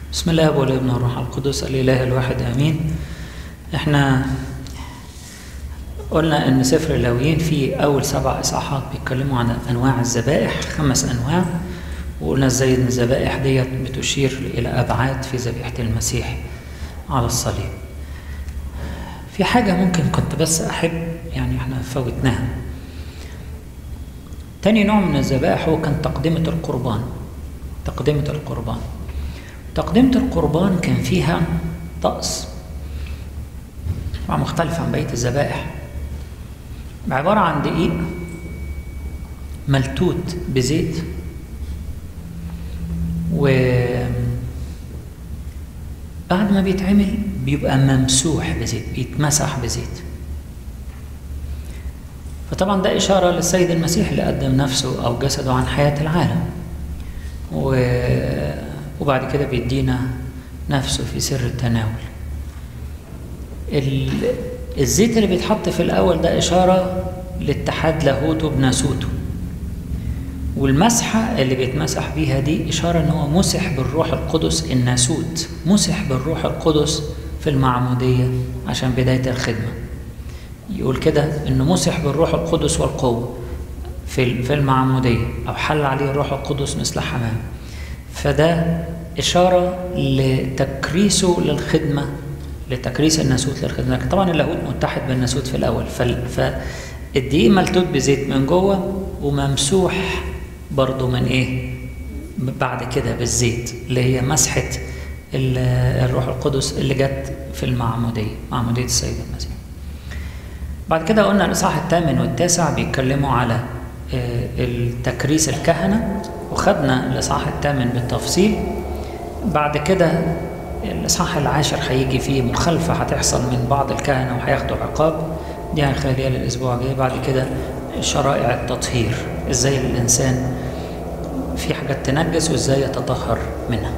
بسم الله والابن والروح القدس الإله الواحد آمين. احنا قلنا ان سفر اللاويين فيه اول 7 اصحاحات بيتكلموا عن انواع الذبائح، 5 انواع، وقلنا ازاي ان الذبائح ديت بتشير الى ابعاد في ذبيحة المسيح على الصليب. في حاجة ممكن كنت بس احب احنا فوتناها. تاني نوع من الذبائح هو كان تقدمة القربان. تقدمة القربان كان فيها طقس مختلف عن بقية الذبائح، عبارة عن دقيق ملتوت بزيت، وبعد ما بيتعمل بيبقى ممسوح بزيت، بيتمسح بزيت. فطبعا ده إشارة للسيد المسيح اللي قدم نفسه أو جسده عن حياة العالم، وبعد كده بيدينا نفسه في سر التناول. الزيت اللي بيتحط في الأول ده إشارة لاتحاد لاهوته بناسوته، والمسحة اللي بيتمسح بيها دي إشارة إن هو مسح بالروح القدس. الناسوت مسح بالروح القدس في المعمودية عشان بداية الخدمة. يقول كده إنه مسح بالروح القدس والقوة في المعمودية، أو حل عليه الروح القدس مثل حمام. فده إشارة لتكريسه للخدمة، لتكريس الناسوت للخدمة. طبعا اللاهوت متحد بالناسوت في الأول، فالدقيق ملتوت بزيت من جوه وممسوح برضو من بعد كده بالزيت، اللي هي مسحة الروح القدس اللي جت في المعمودية، معمودية السيد المسيح. بعد كده قلنا الإصحاح 8 والتاسع بيتكلموا على التكريس الكهنة، وخدنا الإصحاح 8 بالتفصيل. بعد كده الإصحاح 10 هيجي فيه مخالفة هتحصل من بعض الكهنة وهياخدوا عقاب، دي هنخليها للأسبوع الجاي. بعد كده شرائع التطهير، إزاي الإنسان في حاجات تنجس وإزاي يتطهر منها.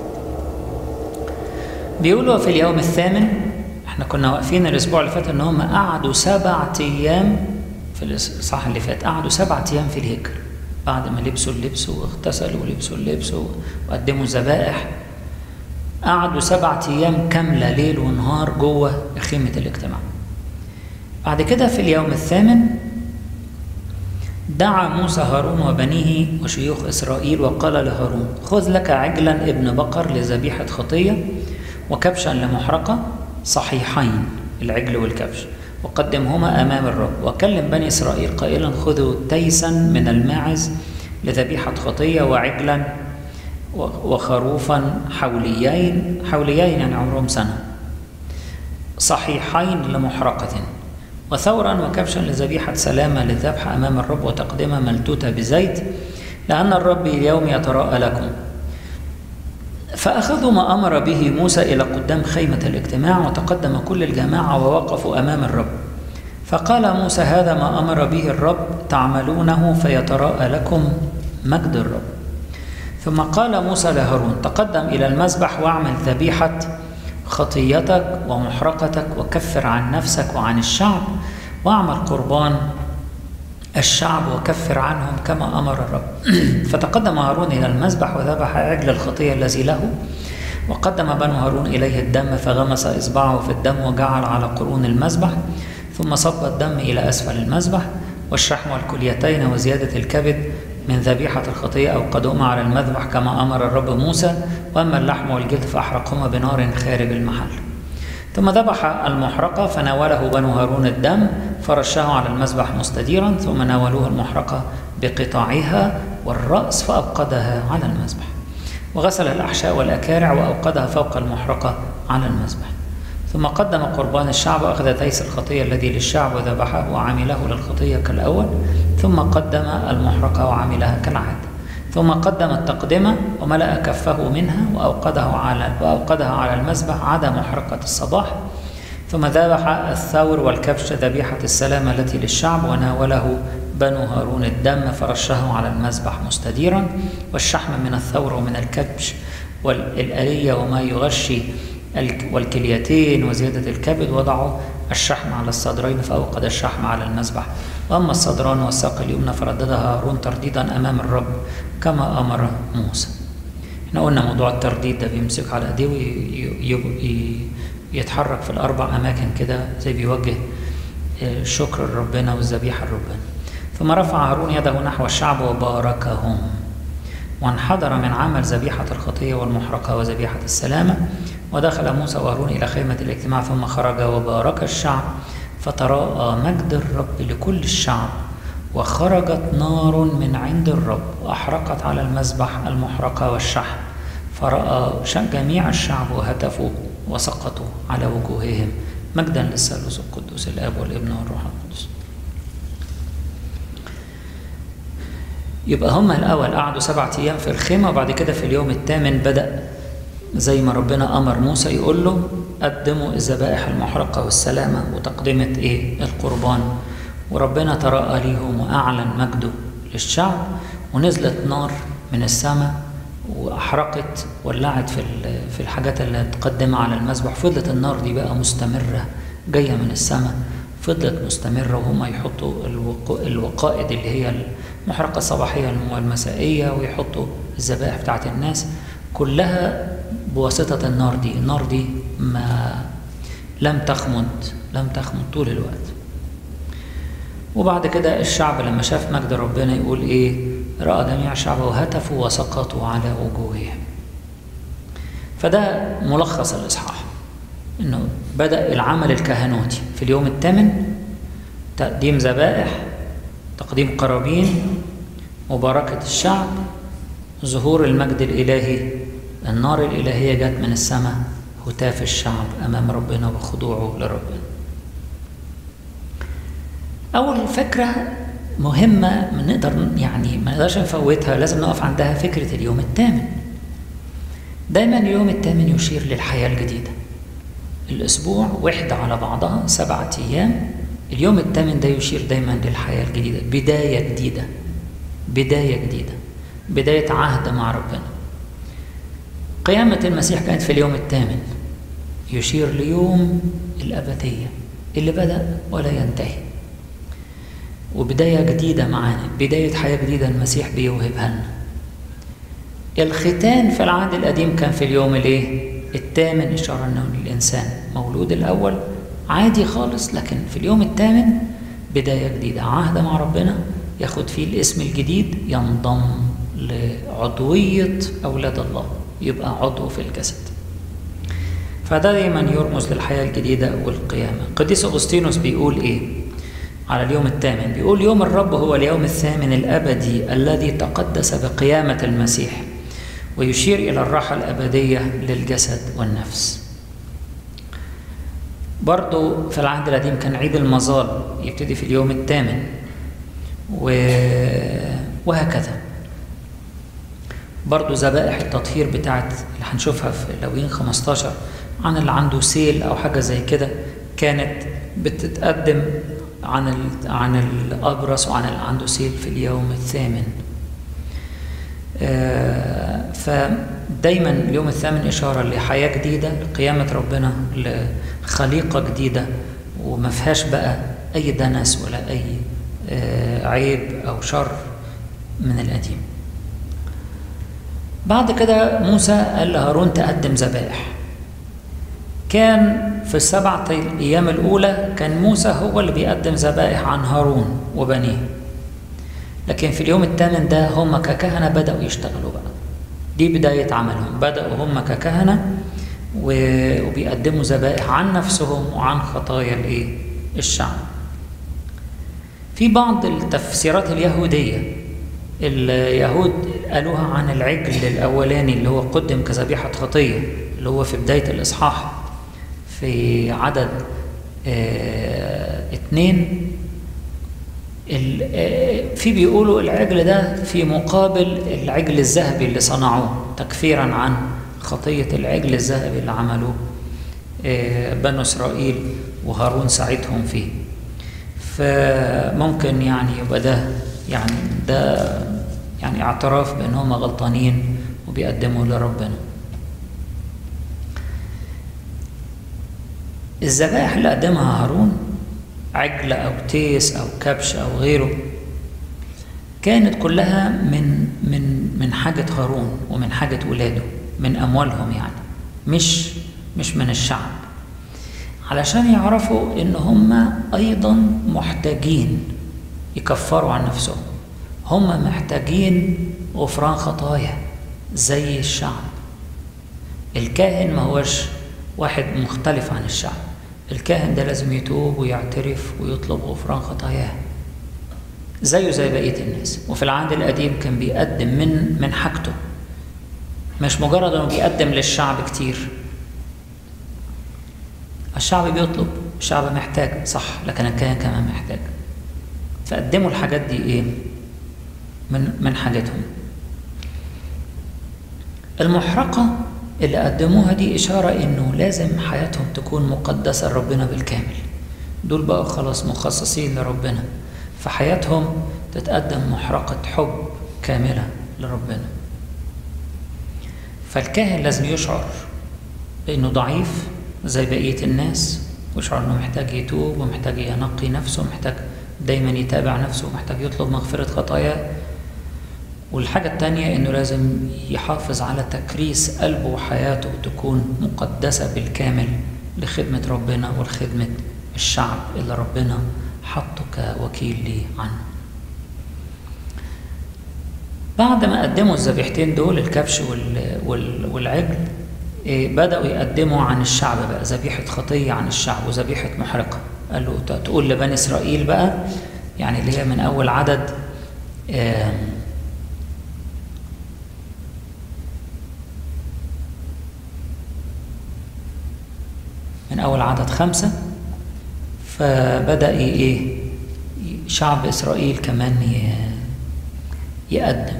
بيقولوا في اليوم الثامن، احنا كنا واقفين الأسبوع اللي فات إن هم قعدوا 7 أيام في الإصحاح اللي فات، قعدوا 7 أيام في الهيكل بعد ما لبسوا اللبس واغتسلوا ولبسوا اللبس وقدموا ذبائح. قعدوا 7 أيام كاملة ليل ونهار جوه خيمة الاجتماع. بعد كده في اليوم الثامن دعا موسى هارون وبنيه وشيوخ إسرائيل وقال لهارون: خذ لك عجلا ابن بقر لذبيحة خطية وكبشا لمحرقة صحيحين، العجل والكبش، وقدمهما أمام الرب. وكلم بني إسرائيل قائلا: خذوا تيسا من الماعز لذبيحة خطية، وعجلا وخروفا حوليين يعني عمرهم سنة، صحيحين لمحرقة، وثورا وكبشا لذبيحة سلامة للذبح أمام الرب، وتقدمة ملتوتة بزيت، لأن الرب اليوم يتراءى لكم. فأخذوا ما أمر به موسى إلى قدام خيمة الاجتماع، وتقدم كل الجماعة ووقفوا أمام الرب. فقال موسى: هذا ما أمر به الرب تعملونه فيتراءى لكم مجد الرب. ثم قال موسى لهارون: تقدم إلى المذبح واعمل ذبيحة خطيتك ومحرقتك، وكفر عن نفسك وعن الشعب، واعمل قربان الشعب وكفر عنهم كما أمر الرب. فتقدم هارون إلى المذبح وذبح عجل الخطية الذي له، وقدم بنو هارون إليه الدم، فغمس إصبعه في الدم وجعل على قرون المذبح، ثم صب الدم إلى أسفل المذبح، والشحم والكليتين وزيادة الكبد من ذبيحة الخطية أوقدهما على المذبح كما أمر الرب موسى، وأما اللحم والجلد فأحرقهما بنار خارج المحل. ثم ذبح المحرقة فناوله بنو هارون الدم فرشه على المذبح مستديرا، ثم ناولوه المحرقة بقطاعها والرأس فأوقدها على المذبح، وغسل الأحشاء والأكارع وأوقدها فوق المحرقة على المذبح. ثم قدم قربان الشعب وأخذ تيس الخطية الذي للشعب وذبحه وعمله للخطية كالأول، ثم قدم المحرقة وعملها كالعادة، ثم قدم التقدمة وملأ كفه منها وأوقدها على المذبح عدا محرقة الصباح. ثم ذبح الثور والكبش ذبيحة السلامة التي للشعب، وناوله بنو هارون الدم فرشه على المذبح مستديرا، والشحم من الثور ومن الكبش والآلية وما يغشي والكليتين وزيادة الكبد، وضعوا الشحم على الصدرين فأوقد الشحم على المذبح. وأما الصدران والساق اليمنى فرددها هارون ترديدا أمام الرب كما أمر موسى. احنا قلنا موضوع الترديد ده بيمسك على ايديه ويتحرك في الاربع اماكن كده زي بيوجه شكر ربنا والذبيحه لربنا. ثم رفع هارون يده نحو الشعب وباركهم، وانحدر من عمل ذبيحه الخطيه والمحرقه وذبيحه السلامه. ودخل موسى وهارون الى خيمه الاجتماع ثم خرج وبارك الشعب، فتراءى مجد الرب لكل الشعب، وخرجت نار من عند الرب وأحرقت على المذبح المحرقة والشحم، فرأى جميع الشعب وهتفوا وسقطوا على وجوههم مجدا للثالوث القدوس الآب والابن والروح القدس. يبقى هم الأول قعدوا 7 أيام في الخيمة، وبعد كده في اليوم الثامن بدأ زي ما ربنا أمر موسى يقول له قدموا الذبائح المحرقة والسلامة وتقدمة القربان. وربنا تراءى ليهم وأعلن مجده للشعب، ونزلت نار من السماء وأحرقت ولعت في الحاجات اللي تقدمها على المذبح. فضلت النار دي بقى مستمرة جاية من السماء، فضلت مستمرة، وهم يحطوا الوقائد اللي هي المحرقة الصباحية والمسائية، ويحطوا الذبائح بتاعت الناس كلها بواسطة النار دي. النار دي ما لم تخمد طول الوقت. وبعد كده الشعب لما شاف مجد ربنا يقول رأى جميع الشعب وهتفوا وسقطوا على وجوههم. فده ملخص الإصحاح، إنه بدأ العمل الكهنوتي في اليوم الثامن، تقديم ذبائح، تقديم قرابين، مباركة الشعب، ظهور المجد الإلهي، النار الإلهية جت من السماء، هتاف الشعب أمام ربنا وخضوعه لربنا. أول فكرة مهمة ما نقدرش نفوتها، لازم نقف عندها، فكرة اليوم الثامن. دايما اليوم الثامن يشير للحياة الجديدة. الأسبوع وحدة على بعضها 7 أيام، اليوم الثامن ده يشير دايما للحياة الجديدة، بداية جديدة، بداية عهد مع ربنا. قيامة المسيح كانت في اليوم الثامن، يشير ليوم الأبدية اللي بدأ ولا ينتهي، وبداية جديدة معانا، بداية حياة جديدة المسيح بيوهبها لنا. الختان في العهد القديم كان في اليوم الثامن، إشارة أنه الإنسان مولود الأول عادي خالص، لكن في اليوم الثامن بداية جديدة، عهد مع ربنا، ياخد فيه الاسم الجديد، ينضم لعضوية أولاد الله، يبقى عضو في الجسد. فده دايما يرمز للحياة الجديدة والقيامة. قديس أغسطينوس بيقول على اليوم الثامن؟ بيقول يوم الرب هو اليوم الثامن الأبدي الذي تقدس بقيامة المسيح، ويشير إلى الراحة الأبدية للجسد والنفس. برضو في العهد القديم كان عيد المظال يبتدي في اليوم الثامن، وهكذا. برضو ذبائح التطهير بتاعت اللي هنشوفها في لاويين 15 عن اللي عنده سيل أو حاجة زي كده، كانت بتتقدم عن الأبرص وعن اللي عنده سيل في اليوم الثامن. فدايما اليوم الثامن إشارة لحياة جديدة، لقيامة ربنا، لخليقة جديدة، وما فيهاش بقى أي دنس ولا أي عيب أو شر من القديم. بعد كده موسى قال لهارون تقدم ذبائح. كان في ال7 أيام الأولى كان موسى هو اللي بيقدم ذبائح عن هارون وبنيه، لكن في اليوم الثامن ده هم ككهنة بدأوا يشتغلوا بقى، دي بداية عملهم، بدأوا هم ككهنة وبيقدموا ذبائح عن نفسهم وعن خطايا الشعب. في بعض التفسيرات اليهودية اليهود قالوها عن العجل الأولاني اللي هو قدم كذبيحة خطية، اللي هو في بداية الإصحاح في عدد 2. في بيقولوا العجل ده في مقابل العجل الذهبي اللي صنعوه، تكفيرا عن خطية العجل الذهبي اللي عملوه بنو إسرائيل وهارون ساعدهم فيه. فممكن يبقى ده اعتراف بأنهم غلطانين وبيقدموا لربنا. الذبائح اللي قدمها هارون، عجل أو تيس أو كبش أو غيره، كانت كلها من من حاجة هارون ومن حاجة ولاده، من أموالهم يعني، مش من الشعب، علشان يعرفوا إن هم أيضا محتاجين يكفروا عن نفسهم، هم محتاجين غفران خطايا زي الشعب. الكاهن ما هوش واحد مختلف عن الشعب، الكاهن ده لازم يتوب ويعترف ويطلب غفران خطاياه زيه زي بقية الناس. وفي العهد القديم كان بيقدم من حاجته، مش مجرد انه بيقدم للشعب كتير. الشعب بيطلب، الشعب محتاج صح، لكن الكاهن كمان محتاج، فقدموا الحاجات دي ايه من حاجتهم. المحرقة اللي قدموها دي إشارة إنه لازم حياتهم تكون مقدسة لربنا بالكامل. دول بقى خلاص مخصصين لربنا، فحياتهم تتقدم محرقة حب كاملة لربنا. فالكاهن لازم يشعر بإنه ضعيف زي بقية الناس، ويشعر إنه محتاج يتوب ومحتاج ينقي نفسه، محتاج دايما يتابع نفسه، محتاج يطلب مغفرة خطاياه. والحاجة التانية إنه لازم يحافظ على تكريس قلبه وحياته تكون مقدسة بالكامل لخدمة ربنا ولخدمة الشعب اللي ربنا حطه كوكيل ليه عنه. بعد ما قدموا الذبيحتين دول، الكبش والعجل، بدأوا يقدموا عن الشعب بقى ذبيحة خطية عن الشعب وذبيحة محرقة. قال له تقول لبني إسرائيل بقى، يعني اللي هي من أول عدد من أول عدد 5، فبدأ شعب إسرائيل كمان يقدم.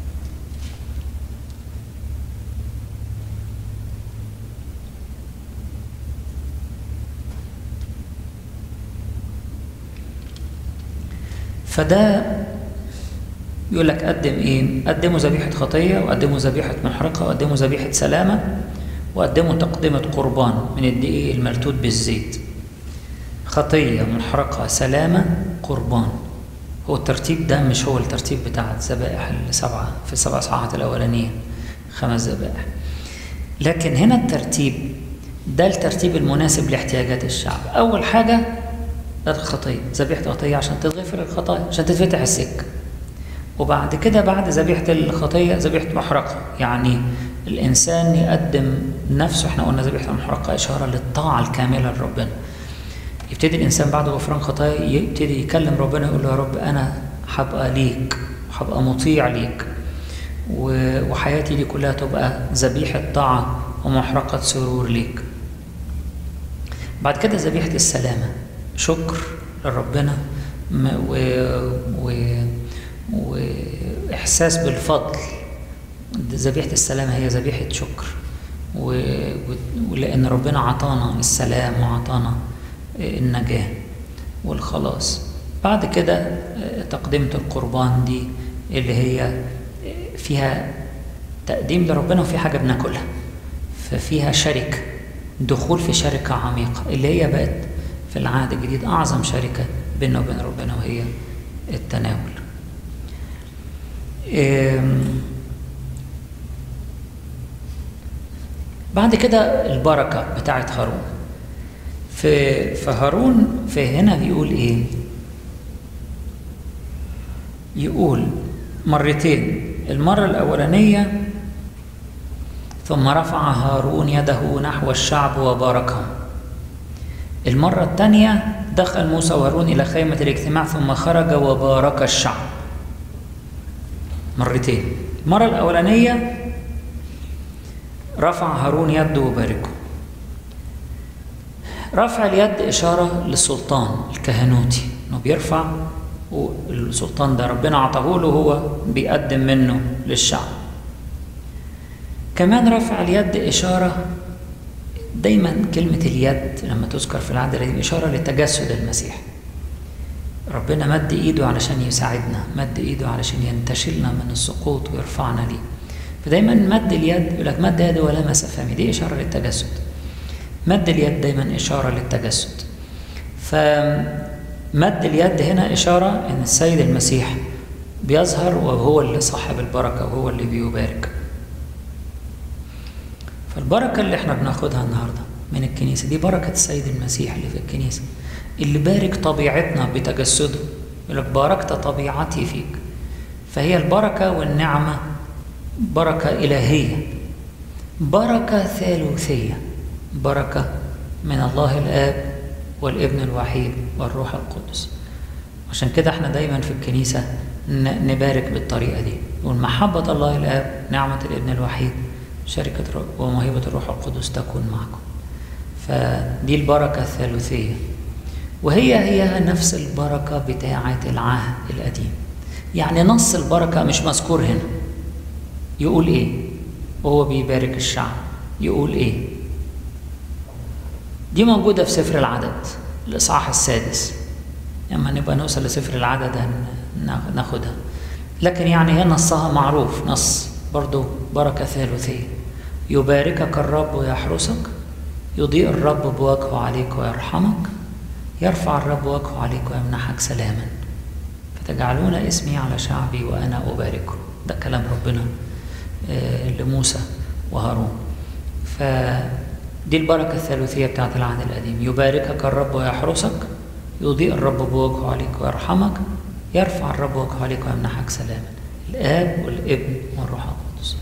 فده يقول لك قدم قدموا ذبيحة خطية، وقدموا ذبيحة محرقة، وقدموا ذبيحة سلامة، وقدموا تقدمة قربان من الدقيق الملتوت بالزيت. خطية، محرقة، سلامة، قربان. هو الترتيب ده مش هو الترتيب بتاع الذبائح السبعة في السبع صاعات الأولانية، 5 ذبائح، لكن هنا الترتيب ده الترتيب المناسب لاحتياجات الشعب. أول حاجة الخطية، ذبيحة خطية عشان تغفر الخطايا، عشان تتفتح السكة. وبعد كده بعد ذبيحة الخطية ذبيحة محرقة، يعني الإنسان يقدم نفسه. احنا قلنا ذبيحة المحرقة إشارة للطاعة الكاملة لربنا. يبتدي الإنسان بعد غفران خطايا يبتدي يكلم ربنا، يقول له يا رب أنا هبقى ليك، هبقى مطيع ليك، وحياتي دي كلها تبقى ذبيحة طاعة ومحرقة سرور ليك. بعد كده ذبيحة السلامة، شكر لربنا وإحساس بالفضل. ذبيحة السلامة هي ذبيحة شكر، ولأن ربنا عطانا السلام وعطانا النجاة والخلاص. بعد كده تقدمة القربان دي اللي هي فيها تقديم لربنا وفي حاجة بناكلها، ففيها شركة، دخول في شركة عميقة اللي هي بقت في العهد الجديد أعظم شركة بيننا وبين ربنا، وهي التناول. بعد كده البركة بتاعت هارون. فهارون في هنا بيقول يقول مرتين. المرة الأولانية ثم رفع هارون يده نحو الشعب وباركهم. المرة الثانية دخل موسى وهارون إلى خيمة الاجتماع ثم خرج وبارك الشعب. مرتين. المرة الأولانية رفع هارون يده وباركه. رفع اليد إشارة للسلطان الكهنوتي، إنه بيرفع، والسلطان ده ربنا عطاه له، هو بيقدم منه للشعب. كمان رفع اليد إشارة، دايما كلمة اليد لما تذكر في العهد القديم إشارة لتجسد المسيح. ربنا مد إيده علشان يساعدنا، مد إيده علشان ينتشلنا من السقوط ويرفعنا ليه. فدايما مد اليد، يقول لك مد يده ولمس فمي، دي إشارة للتجسد. مد اليد دايما إشارة للتجسد. فمد اليد هنا إشارة إن السيد المسيح بيظهر وهو اللي صاحب البركة وهو اللي بيبارك. فالبركة اللي احنا بناخدها النهاردة من الكنيسة دي بركة السيد المسيح اللي في الكنيسة، اللي بارك طبيعتنا بتجسده، يقول لك باركت طبيعتي فيك. فهي البركة والنعمة بركة إلهية، بركة ثالوثية، بركة من الله الآب والابن الوحيد والروح القدس. عشان كده احنا دايما في الكنيسة نبارك بالطريقة دي، والمحبة الله الآب، نعمة الابن الوحيد، شركة وموهبة الروح القدس تكون معكم. فدي البركة الثالوثية، وهي نفس البركة بتاعة العهد القديم. يعني نص البركة مش مذكور هنا. يقول ايه وهو بيبارك الشعب؟ يقول ايه؟ دي موجودة في سفر العدد الإصحاح 6. لما نبقى نوصل لسفر العدد ناخدها، لكن يعني هي نصها معروف، نص برضو بركة ثالوثية. يباركك الرب ويحرسك، يضيء الرب بوجهه عليك ويرحمك، يرفع الرب وجهه عليك ويمنحك سلاما، فتجعلون اسمي على شعبي وأنا أباركه. ده كلام ربنا لموسى وهارون. فدي البركة الثالوثية بتاعت العهد القديم. يباركك الرب ويحرسك، يضيء الرب بوجهه عليك ويرحمك، يرفع الرب وجهه عليك ويمنحك سلاما. الآب والابن والروح القدس.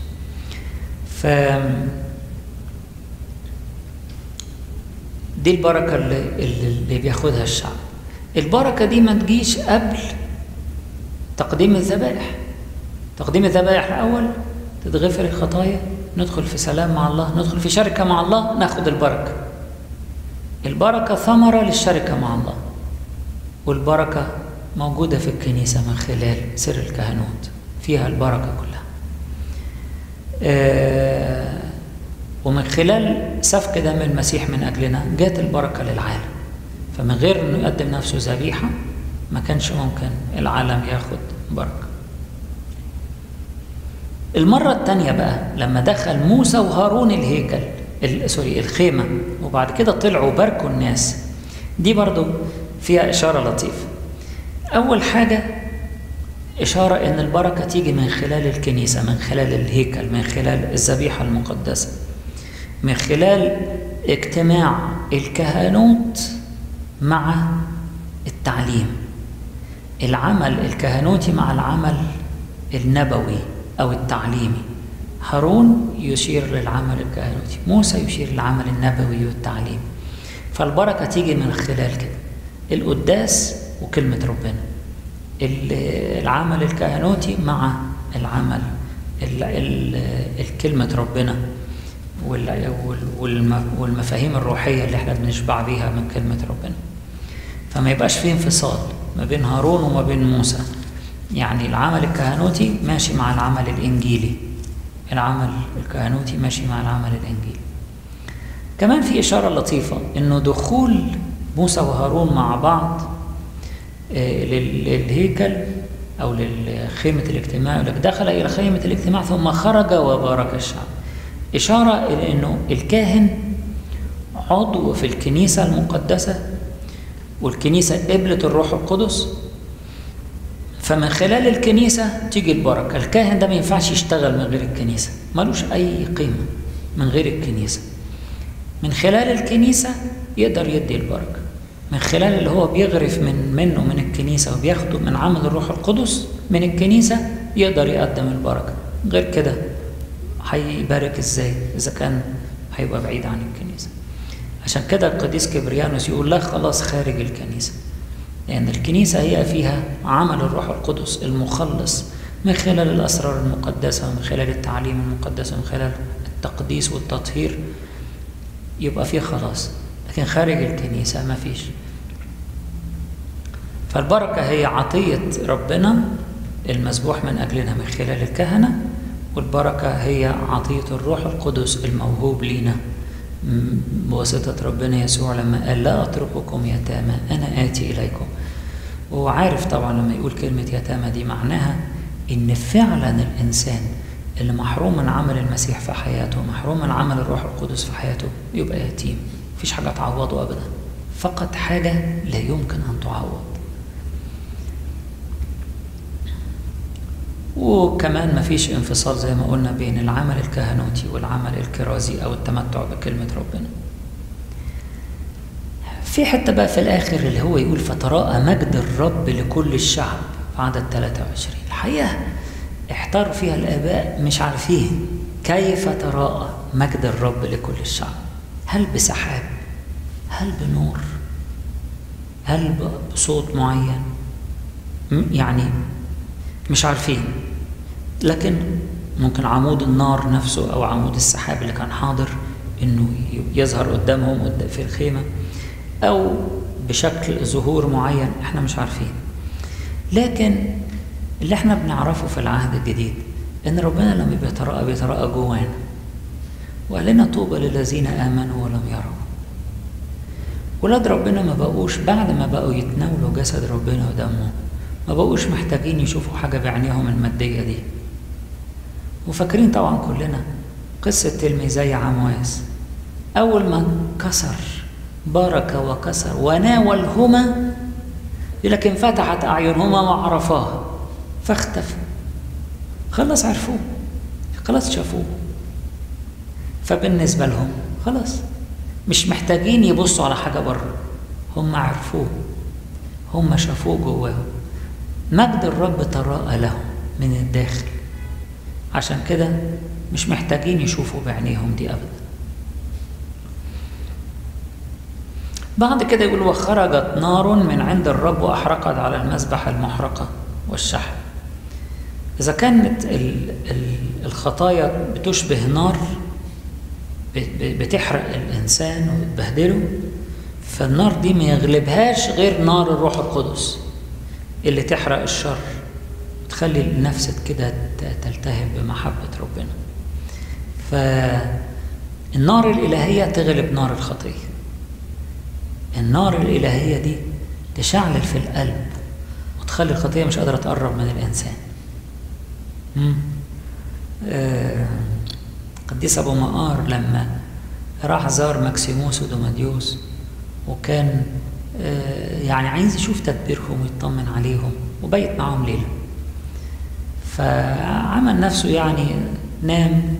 دي البركة اللي بياخدها الشعب. البركة دي ما تجيش قبل تقديم الذبائح. تقديم الذبائح الأول تتغفر الخطايا، ندخل في سلام مع الله، ندخل في شركة مع الله، ناخد البركة. البركة ثمرة للشركة مع الله، والبركة موجودة في الكنيسة من خلال سر الكهنوت، فيها البركة كلها. ومن خلال سفك دم المسيح من أجلنا جات البركة للعالم. فمن غير أنه يقدم نفسه ذبيحة ما كانش ممكن العالم ياخد بركة. المرة الثانية بقى لما دخل موسى وهارون الهيكل الخيمة، وبعد كده طلعوا باركوا الناس، دي برضو فيها إشارة لطيفة. أول حاجة إشارة إن البركة تيجي من خلال الكنيسة، من خلال الهيكل، من خلال الذبيحة المقدسة، من خلال اجتماع الكهنوت مع التعليم، العمل الكهنوتي مع العمل النبوي أو التعليمي. هارون يشير للعمل الكهنوتي، موسى يشير للعمل النبوي والتعليم. فالبركة تيجي من خلال كده، القداس وكلمة ربنا، العمل الكهنوتي مع العمل الكلمة ربنا والمفاهيم الروحية اللي احنا بنشبع بيها من كلمة ربنا. فما يبقاش فيه انفصال ما بين هارون وما بين موسى. يعني العمل الكهنوتي ماشي مع العمل الإنجيلي، العمل الكهنوتي ماشي مع العمل الإنجيلي. كمان في إشارة لطيفة إنه دخول موسى وهارون مع بعض للهيكل أو لخيمة الاجتماع، دخل إلى خيمة الاجتماع ثم خرج وبارك الشعب. إشارة إلى إنه الكاهن عضو في الكنيسة المقدسة، والكنيسة قبلت الروح القدس، فمن خلال الكنيسة تيجي البركة. الكاهن ده ما ينفعش يشتغل من غير الكنيسة، ملوش أي قيمة من غير الكنيسة. من خلال الكنيسة يقدر يدي البركة، من خلال اللي هو بيغرف منه من الكنيسة وبياخده من عمل الروح القدس من الكنيسة يقدر يقدم البركة. غير كده هيبارك ازاي إذا كان هيبقى بعيد عن الكنيسة؟ عشان كده القديس كبريانوس يقول لا خلاص خارج الكنيسة، لأن الكنيسة هي فيها عمل الروح القدس المخلص من خلال الأسرار المقدسة ومن خلال التعليم المقدس ومن خلال التقديس والتطهير، يبقى فيه خلاص. لكن خارج الكنيسة ما فيش. فالبركة هي عطية ربنا المذبوح من أجلنا من خلال الكهنة، والبركة هي عطية الروح القدس الموهوب لنا بواسطة ربنا يسوع لما قال لا أترككم يتامى أنا آتي إليكم. وهو عارف طبعا لما يقول كلمة يتامى دي معناها إن فعلا الإنسان اللي محروم من عمل المسيح في حياته، محروم من عمل الروح القدس في حياته، يبقى يتيم. مفيش حاجة تعوضه أبدا، فقط حاجة لا يمكن أن تعوض. وكمان مفيش انفصال زي ما قلنا بين العمل الكهنوتي والعمل الكرازي أو التمتع بكلمة ربنا. في حتة بقى في الآخر اللي هو يقول فتراءى مجد الرب لكل الشعب في عدد 23. الحقيقة احتار فيها الآباء، مش عارفين كيف تراءى مجد الرب لكل الشعب. هل بسحاب؟ هل بنور؟ هل بصوت معين؟ يعني مش عارفين، لكن ممكن عمود النار نفسه أو عمود السحاب اللي كان حاضر إنه يظهر قدامهم في الخيمة، أو بشكل ظهور معين احنا مش عارفين. لكن اللي احنا بنعرفه في العهد الجديد إن ربنا لما بيتراءى جوانا، وقال لنا طوبى للذين آمنوا ولم يروا. ولاد ربنا ما بقوش بعد ما بقوا يتناولوا جسد ربنا ودمه ما بقوش محتاجين يشوفوا حاجة بعينيهم المادية دي. وفاكرين طبعا كلنا قصة تلميذي عمواس، أول ما كسر بارك وكسر وناولهما، لكن فتحت أعينهما وعرفاه فاختفى. خلاص عرفوه، خلاص شافوه، فبالنسبة لهم خلاص مش محتاجين يبصوا على حاجة بره، هم عرفوه، هم شافوه جواهم. مجد الرب تراءى لهم من الداخل، عشان كده مش محتاجين يشوفوا بعينيهم دي أبدا. بعد كده يقول وخرجت نار من عند الرب وأحرقت على المذبح المحرقة والشحم. إذا كانت الخطايا بتشبه نار بتحرق الإنسان وبتبهدله، فالنار دي ما يغلبهاش غير نار الروح القدس اللي تحرق الشر، تخلي النفس كده تلتهب بمحبة ربنا. فالنار الإلهية تغلب نار الخطية. النار الإلهية دي تشعلل في القلب وتخلي الخطية مش قادرة تقرب من الإنسان. قديس أبو مقار لما راح زار ماكسيموس ودوماديوس، وكان يعني عايز يشوف تدبيرهم ويطمن عليهم، وبيت معهم ليلة، فعمل نفسه يعني نام،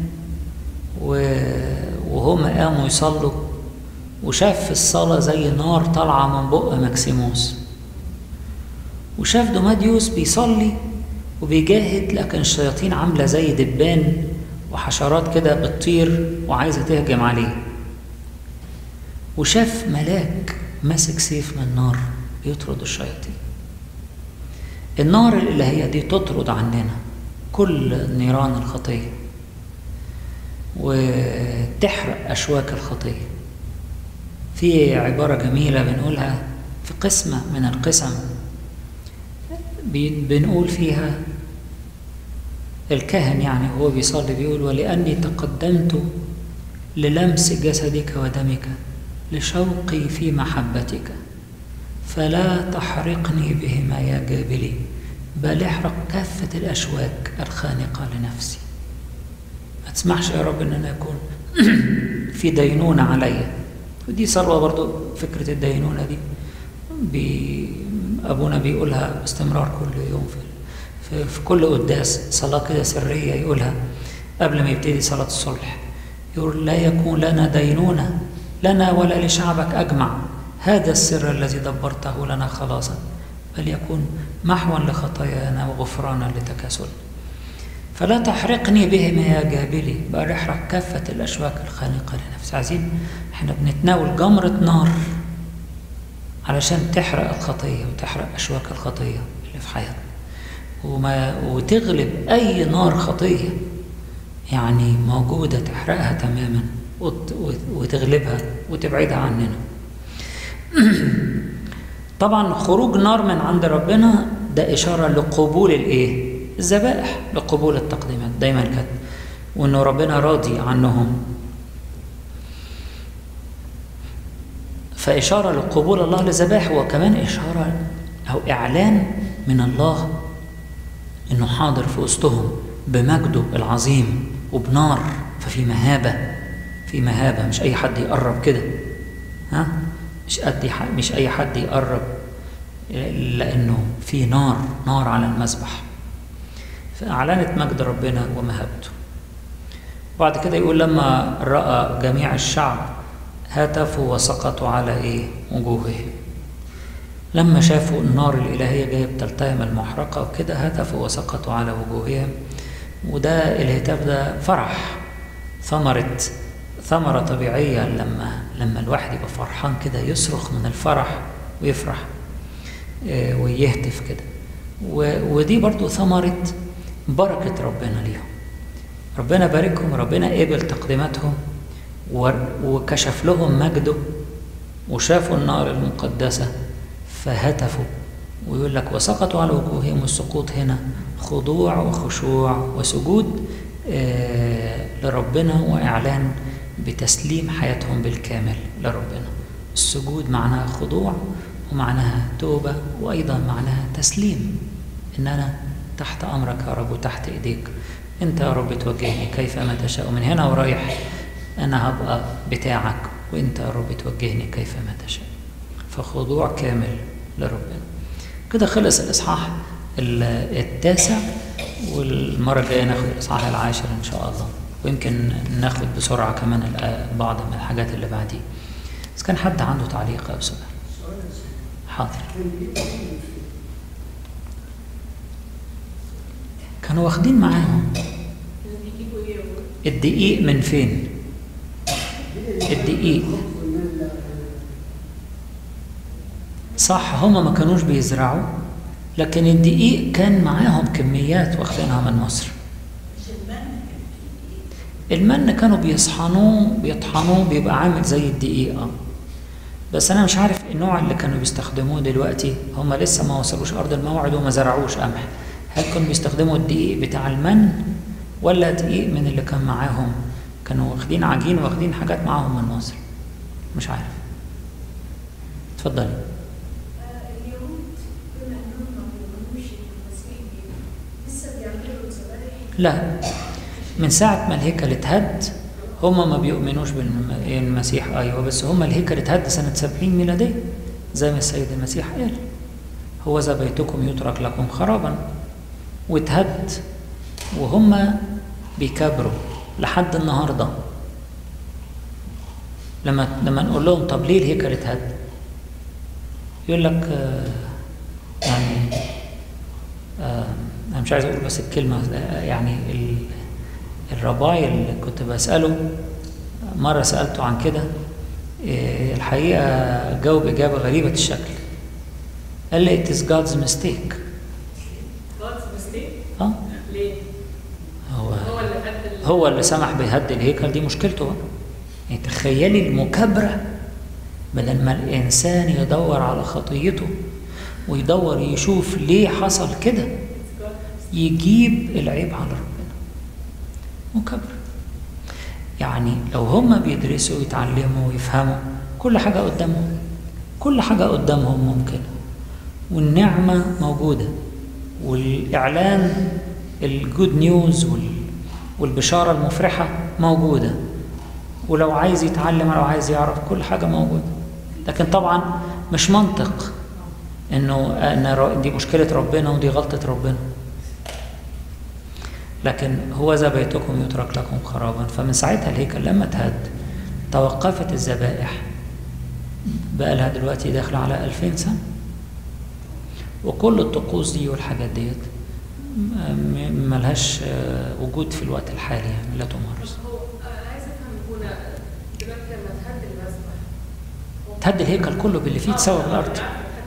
وهم قاموا يصلوا، وشاف في الصلاة زي نار طالعة من بق ماكسيموس، وشاف دوماديوس بيصلي وبيجاهد، لكن الشياطين عاملة زي دبان وحشرات كده بتطير وعايزة تهجم عليه، وشاف ملاك ماسك سيف من نار يطرد الشياطين. النار الإلهية دي تطرد عننا كل نيران الخطية وتحرق أشواك الخطية. في عبارة جميلة بنقولها في قسمة من القسم، بنقول فيها الكاهن يعني هو بيصلي بيقول ولأني تقدمت للمس جسدك ودمك لشوقي في محبتك فلا تحرقني بهما يا جابلي بل احرق كافة الأشواك الخانقة لنفسي. ما تسمحش يا رب ان انا اكون في دينونة عليا. ودي صلوة برضو، فكرة الدينونة دي أبونا بيقولها باستمرار كل يوم في كل قداس، صلاة كده سرية يقولها قبل ما يبتدي صلاة الصلح، يقول لا يكون لنا دينونة لنا ولا لشعبك أجمع، هذا السر الذي دبرته لنا خلاصا، بل يكون محوا لخطايانا وغفرانا لتكاسلنا. فلا تحرقني بهما يا جابلي بل احرق كافة الأشواك الخانقة لنفسي. عايزين احنا بنتناول جمرة نار علشان تحرق الخطية وتحرق أشواك الخطية اللي في حياتنا، وتغلب أي نار خطية يعني موجودة، تحرقها تماما وتغلبها وتبعدها عننا. طبعا خروج نار من عند ربنا ده إشارة لقبول الإيه؟ الذبائح، لقبول التقديمات دايما كده، وإنه ربنا راضي عنهم. فإشارة لقبول الله للذبائح، وكمان إشارة أو إعلان من الله إنه حاضر في وسطهم بمجده العظيم وبنار. ففي مهابة، في مهابة، مش أي حد يقرب كده، ها؟ مش أي حد يقرب، لأنه في نار على المذبح. فأعلنت مجد ربنا ومهابته. بعد كده يقول لما رأى جميع الشعب هتفوا وسقطوا على وجوههم. لما شافوا النار الإلهية جاية بتلتهم المحرقة وكده هتفوا وسقطوا على وجوههم. وده الهتاف ده فرح، ثمرة طبيعية. لما الواحد يبقى فرحان كده يصرخ من الفرح ويفرح ويهتف كده. ودي برضو ثمرة بركة ربنا ليهم. ربنا باركهم، ربنا قبل تقديماتهم وكشف لهم مجده وشافوا النار المقدسة فهتفوا. ويقول لك وسقطوا على وجوههم. والسقوط هنا خضوع وخشوع وسجود لربنا وإعلان بتسليم حياتهم بالكامل لربنا. السجود معناها خضوع ومعناها توبة وأيضا معناها تسليم، إن أنا تحت أمرك يا رب وتحت إيديك. أنت يا رب توجهني كيفما تشاء، من هنا ورايح أنا هبقى بتاعك وأنت يا رب توجهني كيفما تشاء. فخضوع كامل لربنا. كده خلص الإصحاح 9، والمرة الجاية ناخد الإصحاح 10 إن شاء الله، ويمكن ناخد بسرعة كمان بعض من الحاجات اللي بعديه. بس كان حد عنده تعليق أو سؤال؟ حاضر. كانوا واخدين معاهم الدقيق. من فين الدقيق؟ صح، هما ما كانوش بيزرعوا، لكن الدقيق كان معاهم كميات واخدينها من مصر. المن كانوا بيطحنوه بيبقى عامل زي الدقيق. بس انا مش عارف النوع اللي كانوا بيستخدموه دلوقتي. هم لسه ما وصلوش ارض الموعد وما زرعوش قمح. هل كانوا بيستخدموا الدقيق بتاع المن ولا دقيق من اللي كان معاهم؟ كانوا واخدين عجين واخدين حاجات معاهم من مصر، مش عارف. اتفضلي. لا، من ساعة ما الهيكل اتهد هم ما بيؤمنوش بالمسيح. أيوة، بس هم الهيكل اتهد سنة 70 ميلادية زي ما السيد المسيح قال: هو ذا بيتكم يترك لكم خرابا. واتهد وهم بيكبروا لحد النهاردة. لما نقول لهم طب ليه الهيكل اتهد؟ يقول لك يعني أنا مش عايز أقول بس الكلمة، يعني الرباي اللي كنت بسأله مرة سألته عن كده، الحقيقة جاوب إجابة غريبة الشكل. قال لي it is God's mistake. God's mistake؟ ليه؟ هو اللي سمح بهد الهيكل. دي مشكلته بقى. يعني تخيلي المكابرة، بدل ما الإنسان يدور على خطيته ويدور يشوف ليه حصل كده، يجيب العيب على ربنا. مكابرة. يعني لو هم بيدرسوا ويتعلموا ويفهموا، كل حاجة قدامهم، كل حاجة قدامهم ممكنة، والنعمة موجودة، والإعلان الجود نيوز والبشارة المفرحة موجودة، ولو عايز يتعلم ولو عايز يعرف كل حاجة موجودة. لكن طبعا مش منطق إن دي مشكلة ربنا ودي غلطة ربنا. لكن هو ذا بيتكم يترك لكم خرابا. فمن ساعتها الهيكل لما اتهد توقفت الذبائح. بقى لها دلوقتي داخله على 2000 سنة، وكل الطقوس دي والحاجات ديت ملهاش وجود في الوقت الحالي، يعني لا تمارس. هو عايز افهم هنا دلوقتي لما اتهد المذبح، اتهد الهيكل كله باللي فيه تساوي الارض.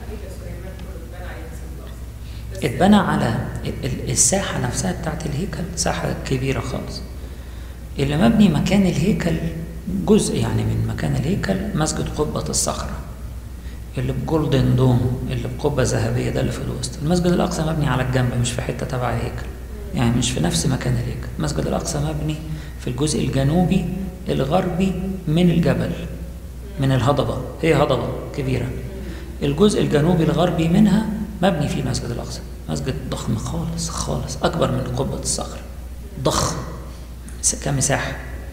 اتبنى على الساحة نفسها بتاعت الهيكل، ساحة كبيرة خالص. اللي مبني مكان الهيكل جزء يعني من مكان الهيكل مسجد قبة الصخرة اللي بجولدن دوم، اللي بقبة ذهبية، ده اللي في الوسط. المسجد الأقصى مبني على الجنب، مش في حتة تبع الهيكل، يعني مش في نفس مكان الهيكل. المسجد الأقصى مبني في الجزء الجنوبي الغربي من الجبل، من الهضبة. هي هضبة كبيرة، الجزء الجنوبي الغربي منها مبني فيه مسجد الأقصى. مسجد ضخم خالص خالص، أكبر من قبة الصخرة، ضخم كمساحة.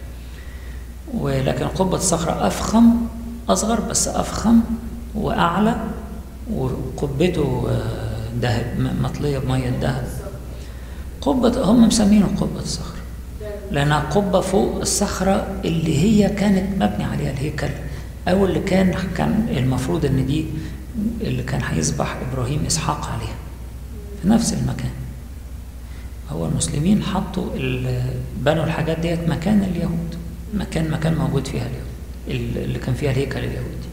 ولكن قبة الصخرة أفخم، أصغر بس أفخم وأعلى، وقبته ذهب، مطلية بمية ذهب. قبة هم مسمينه قبة الصخرة، لأنها قبة فوق الصخرة اللي هي كانت مبني عليها الهيكل، أو اللي كان المفروض إن دي اللي كان هيذبح إبراهيم إسحاق عليها في نفس المكان. هو المسلمين حطوا بنوا الحاجات ديت مكان اليهود، مكان موجود فيها اليهود اللي كان فيها الهيكل اليهودي.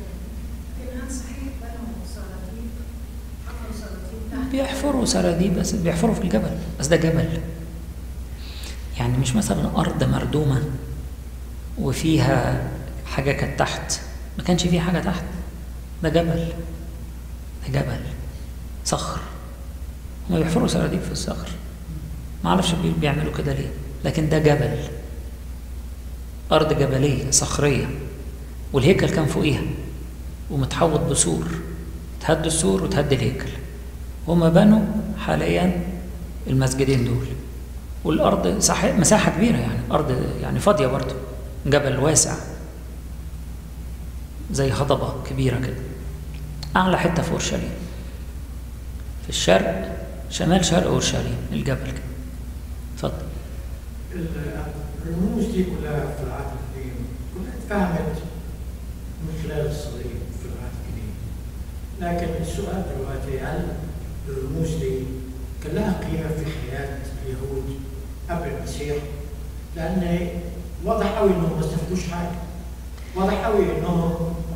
بيحفروا سراديب، بس بيحفروا في الجبل، بس ده جبل يعني مش مثلا أرض مردومة وفيها حاجة كانت تحت، ما كانش فيه حاجة تحت، ده جبل، ده جبل صخر. هم بيحفروا سراديب في الصخر، ما اعرفش بيعملوا كده ليه، لكن ده جبل، أرض جبلية صخرية، والهيكل كان فوقيها ومتحوط بسور، تهد السور وتهد الهيكل. هما بنوا حاليا المسجدين دول، والأرض مساحة كبيرة، يعني أرض يعني فاضية برضه، جبل واسع زي هضبة كبيرة كده. أعلى حتة في أورشليم، في الشرق، شمال شرق أورشليم الجبل كده. اتفضل. الرموز دي كلها في العهد القديم كلها اتفهمت من خلال الصليب في العهد القديم، لكن السؤال دلوقتي هل الرموز دي كان لها قيمة في حياة اليهود قبل المسيح؟ لأن واضح قوي إنهم ما استفادوش حاجة، واضح قوي إنهم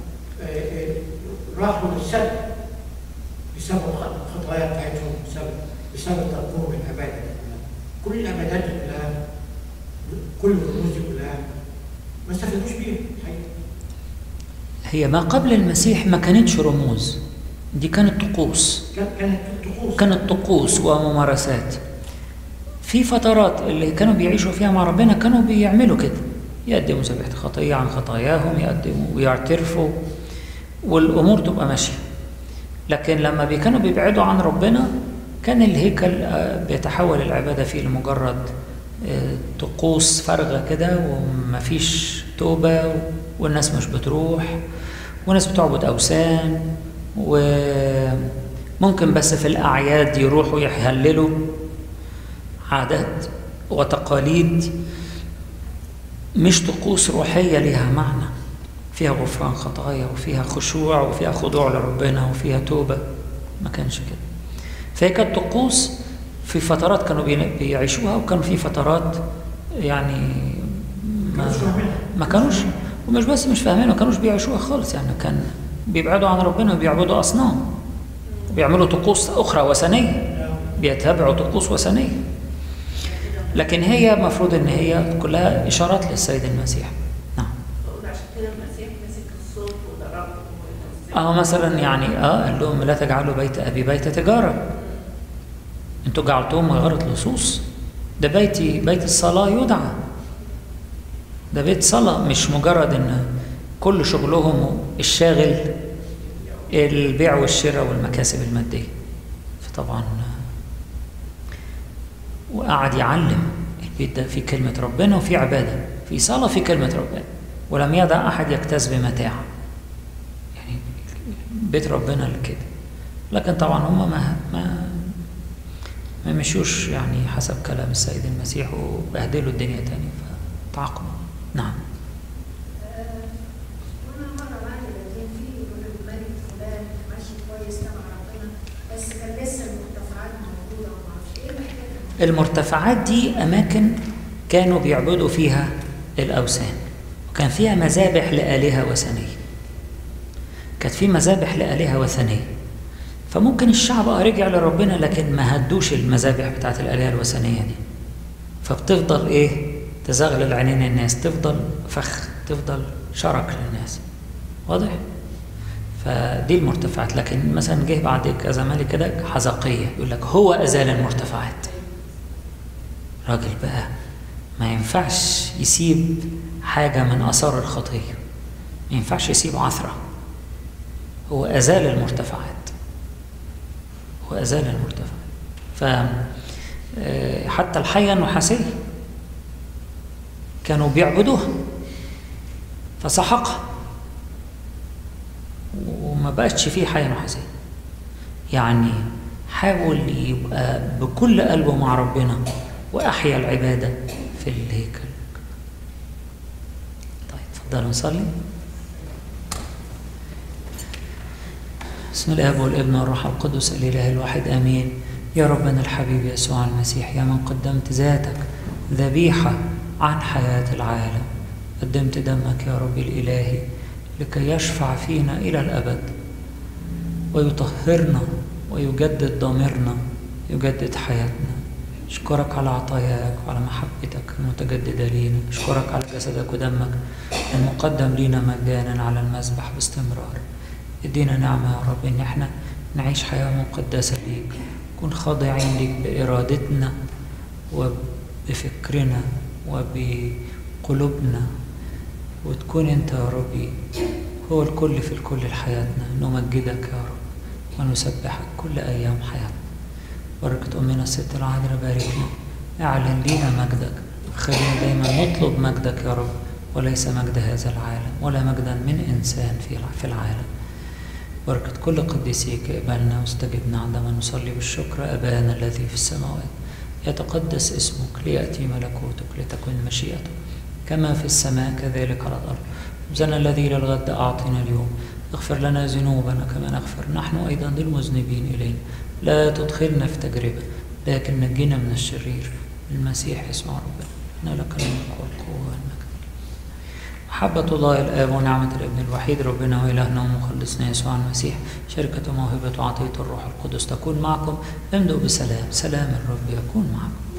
راحوا للسلب بسبب الخطايا بتاعتهم، بسبب تركهم العبادة. كل العبادات دي كلها، كل الرموز دي كلها ما استفادوش بيها الحقيقة. هي ما قبل المسيح ما كانتش رموز، دي كانت طقوس، كانت طقوس وممارسات. في فترات اللي كانوا بيعيشوا فيها مع ربنا كانوا بيعملوا كده، يقدموا ذبيحة خطية عن خطاياهم، يقدموا ويعترفوا والأمور تبقى ماشية. لكن لما كانوا بيبعدوا عن ربنا كان الهيكل بيتحول العبادة فيه لمجرد طقوس فارغة كده، ومفيش توبة، والناس مش بتروح، والناس بتعبد أوثان، وممكن بس في الأعياد يروحوا يهللوا، عادات وتقاليد مش طقوس روحية لها معنى، فيها غفران خطايا وفيها خشوع وفيها خضوع لربنا وفيها توبة. ما كانش كده. فهي كانت طقوس في فترات كانوا بيعيشوها، وكانوا في فترات يعني ما كانوش، ومش بس مش فاهمين، ما كانوش بيعيشوها خالص، يعني كان بيبعدوا عن ربنا وبيعبدوا أصنام وبيعملوا طقوس أخرى وثنية، بيتبعوا طقوس وثنية. لكن هي مفروض إن هي كلها إشارات للسيد المسيح. نعم. عشان كده المسيح مسك الصوت وضربهم. مثلا يعني قال لهم لا تجعلوا بيت أبي بيت تجارة، انتوا جعلتوهم مغارة لصوص، ده بيت الصلاة يدعى، ده بيت صلاة، مش مجرد ان كل شغلهم الشاغل البيع والشراء والمكاسب المادية. فطبعا وقعد يعلم البيت ده في كلمة ربنا وفي عبادة، في صلاة، في كلمة ربنا، ولم يدع أحد يكتز بمتاع، يعني بيت ربنا لكده. لكن طبعا هم ما مشيوش يعني حسب كلام السيد المسيح، وبهدلوا الدنيا تاني فتعاقبوا. نعم. قلنا مرة بعد كان في الملك فلان ماشي كويس تبع ربنا، بس كان لسه المرتفعات موجودة وما اعرفش ايه الحكاية. المرتفعات دي أماكن كانوا بيعبدوا فيها الأوثان، وكان فيها مذابح لآلهة وثنية، كانت في مذابح لآلهة وثنية. فممكن الشعب رجع لربنا، لكن ما هدوش المذابح بتاعت الآلهة الوثنية دي، فبتفضل تزغلل عينين الناس، تفضل فخ، تفضل شرك للناس. واضح؟ فدي المرتفعات. لكن مثلا جه بعد كذا ملك كده حزقية يقول لك هو أزال المرتفعات. راجل بقى ما ينفعش يسيب حاجة من آثار الخطية، ما ينفعش يسيب عثرة، هو أزال المرتفعات، وأزال المرتفع. فحتى الحية النحاسية كانوا بيعبدوها فسحقها، وما بقتش فيه حية نحاسية. يعني حاول يبقى بكل قلبه مع ربنا وأحيا العبادة في الهيكل. طيب اتفضلوا نصلي. بسم الآب والابن والروح القدس الإله الواحد آمين. يا ربنا الحبيب يسوع المسيح، يا من قدمت ذاتك ذبيحة عن حياة العالم، قدمت دمك يا ربي الإلهي لكي يشفع فينا إلى الأبد ويطهرنا ويجدد ضميرنا، يجدد حياتنا. أشكرك على عطاياك وعلى محبتك المتجددة لينا. أشكرك على جسدك ودمك المقدم لينا مجانا على المذبح باستمرار. ادينا نعمة يا رب إن احنا نعيش حياة مقدسة ليك، نكون خاضعين ليك بإرادتنا وبفكرنا وبقلوبنا، وتكون انت يا ربي هو الكل في الكل لحياتنا. نمجدك يا رب ونسبحك كل أيام حياتنا. بركة أمنا الست العذراء باركنا، اعلن لينا مجدك، خلينا دايما نطلب مجدك يا رب وليس مجد هذا العالم ولا مجدا من إنسان في العالم. بركة كل قديسيك اقبلنا واستجبنا عندما نصلي بالشكر. أبانا الذي في السماوات، يتقدس اسمك، ليأتي ملكوتك، لتكن مشيئتك كما في السماء كذلك على الأرض. خبزنا الذي للغد أعطنا اليوم، اغفر لنا ذنوبنا كما نغفر نحن أيضا للمذنبين إلينا، لا تدخلنا في تجربة لكن نجينا من الشرير. المسيح يسوع ربنا، لك الملك والقوة والمجد. محبة الله الآب ونعمة الابن الوحيد ربنا وإلهنا ومخلصنا يسوع المسيح، شركة موهبة وعطية الروح القدس تكون معكم. امضوا بسلام. سلام الرب يكون معكم.